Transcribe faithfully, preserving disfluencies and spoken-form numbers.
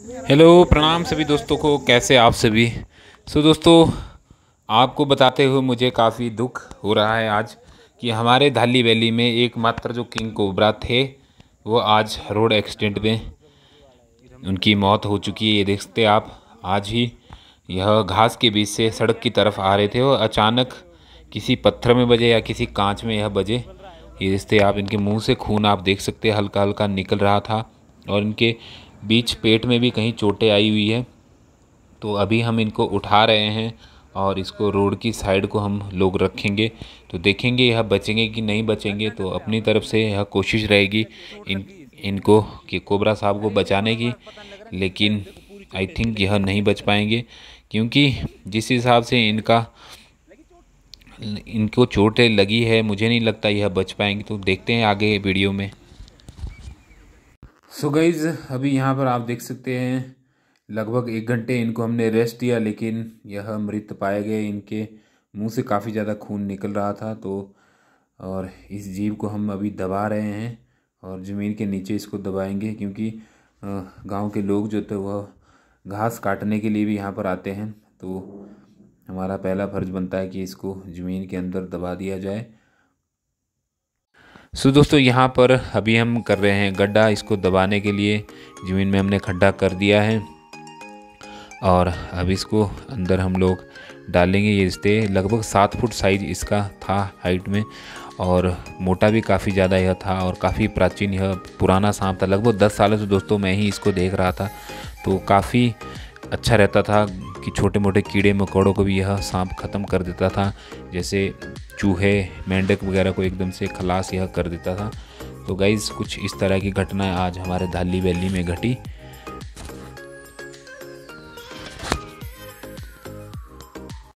Hello, प्रणाम सभी दोस्तों को। कैसे आप सभी। सो दोस्तों, आपको बताते हुए मुझे काफ़ी दुख हो रहा है आज कि हमारे धाली वैली में एकमात्र जो किंग कोबरा थे वो आज रोड एक्सीडेंट में उनकी मौत हो चुकी है। ये देखते आप, आज ही यह घास के बीच से सड़क की तरफ आ रहे थे और अचानक किसी पत्थर में बजे या किसी कांच में यह बजे। ये देखते आप, इनके मुंह से खून आप देख सकते हैं हल्का हल्का निकल रहा था और इनके बीच पेट में भी कहीं चोटें आई हुई है। तो अभी हम इनको उठा रहे हैं और इसको रोड की साइड को हम लोग रखेंगे, तो देखेंगे यह बचेंगे कि नहीं बचेंगे। तो अपनी तरफ से यह कोशिश रहेगी इन इनको कि कोबरा साहब को बचाने की, लेकिन आई थिंक यह नहीं बच पाएंगे क्योंकि जिस हिसाब से इनका इनको चोटें लगी है मुझे नहीं लगता यह बच पाएंगे। तो देखते हैं आगे वीडियो में। सो गाइज, अभी यहाँ पर आप देख सकते हैं लगभग एक घंटे इनको हमने रेस्ट दिया, लेकिन यह मृत पाए गए। इनके मुंह से काफ़ी ज़्यादा खून निकल रहा था। तो और इस जीव को हम अभी दबा रहे हैं और ज़मीन के नीचे इसको दबाएंगे क्योंकि गांव के लोग जो थे वह घास काटने के लिए भी यहाँ पर आते हैं। तो हमारा पहला फर्ज बनता है कि इसको ज़मीन के अंदर दबा दिया जाए। सो so, दोस्तों, यहाँ पर अभी हम कर रहे हैं गड्ढा इसको दबाने के लिए। ज़मीन में हमने खड्डा कर दिया है और अब इसको अंदर हम लोग डालेंगे। ये रिश्ते लगभग सात फुट साइज इसका था हाइट में और मोटा भी काफ़ी ज़्यादा यह था और काफ़ी प्राचीन यह पुराना सांप था। लगभग दस सालों से दोस्तों मैं ही इसको देख रहा था, तो काफ़ी अच्छा रहता था कि छोटे मोटे कीड़े मकोड़ों को भी यह सांप ख़त्म कर देता था, जैसे चूहे मेंढक वगैरह को एकदम से खलास यह कर देता था। तो गाइज़, कुछ इस तरह की घटना आज हमारे धाली वैली में घटी।